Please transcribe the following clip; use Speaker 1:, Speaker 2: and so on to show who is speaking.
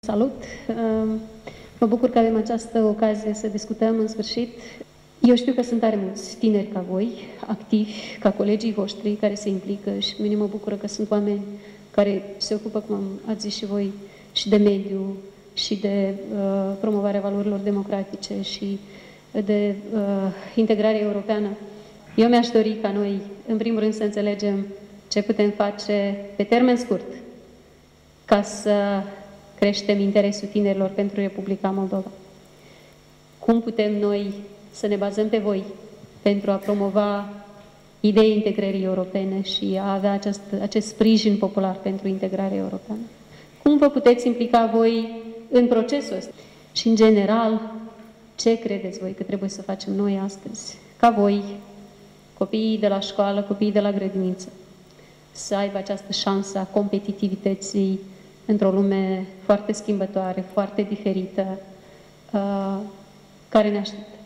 Speaker 1: Salut! Mă bucur că avem această ocazie să discutăm în sfârșit. Eu știu că sunt tare mulți tineri ca voi, activi, ca colegii voștri, care se implică și mine mă bucură că sunt oameni care se ocupă, cum ați zis și voi, și de mediu, și de promovarea valorilor democratice și de integrare europeană. Eu mi-aș dori ca noi, în primul rând, să înțelegem ce putem face pe termen scurt ca să creștem interesul tinerilor pentru Republica Moldova. Cum putem noi să ne bazăm pe voi pentru a promova ideea integrării europene și a avea acest sprijin popular pentru integrarea europeană? Cum vă puteți implica voi în procesul ăsta? Și, în general, ce credeți voi că trebuie să facem noi astăzi, ca voi, copiii de la școală, copiii de la grădiniță, să aibă această șansă a competitivității într-o lume foarte schimbătoare, foarte diferită, care ne așteaptă?